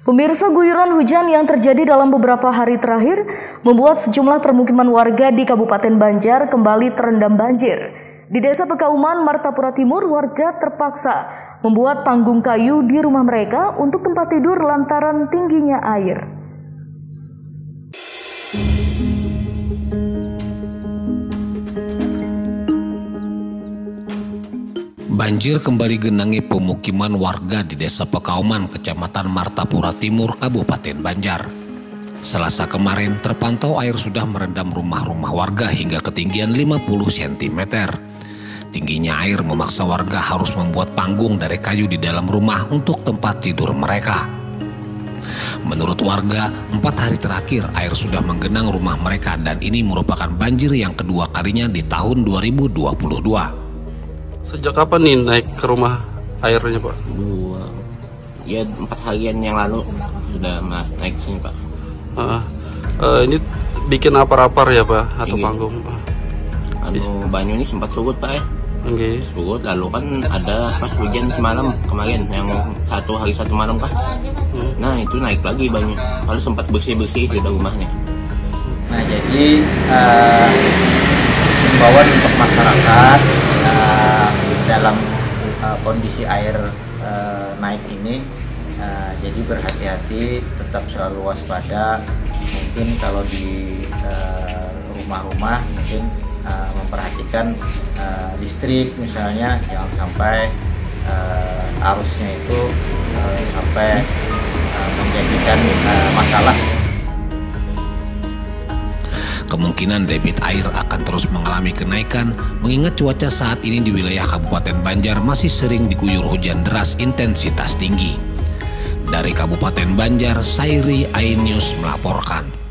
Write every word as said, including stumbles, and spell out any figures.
Pemirsa, guyuran hujan yang terjadi dalam beberapa hari terakhir membuat sejumlah permukiman warga di Kabupaten Banjar kembali terendam banjir. Di Desa Pekauman, Martapura Timur, warga terpaksa membuat panggung kayu di rumah mereka untuk tempat tidur lantaran tingginya air. Banjir kembali genangi pemukiman warga di Desa Pekauman, Kecamatan Martapura Timur, Kabupaten Banjar. Selasa kemarin terpantau air sudah merendam rumah-rumah warga hingga ketinggian lima puluh sentimeter. Tingginya air memaksa warga harus membuat panggung dari kayu di dalam rumah untuk tempat tidur mereka. Menurut warga, empat hari terakhir air sudah menggenang rumah mereka dan ini merupakan banjir yang kedua kalinya di tahun dua ribu dua puluh dua. Sejak kapan nih naik ke rumah airnya, Pak? Dua, ya empat harian yang lalu sudah mas naik sini, Pak. Uh, uh, ini bikin apar-apar ya, Pak? Atau Ini. panggung? Anu banyu ini sempat surut, Pak, ya. Oke. Okay. Surut, lalu kan ada pas hujan semalam kemarin yang satu hari satu malam, Pak. Hmm. Nah itu naik lagi banyu. Lalu sempat bersih-bersih di rumahnya. Nah jadi uh, himbauan untuk masyarakat uh, dalam uh, kondisi air uh, naik ini, uh, jadi berhati-hati, tetap selalu waspada. Mungkin kalau di rumah-rumah uh, mungkin uh, memperhatikan uh, listrik misalnya, jangan sampai uh, arusnya itu uh, sampai uh, menjadikan uh, masalah. Kemungkinan debit air akan terus mengalami kenaikan mengingat cuaca saat ini di wilayah Kabupaten Banjar masih sering diguyur hujan deras intensitas tinggi. Dari Kabupaten Banjar, Sairi iNews melaporkan.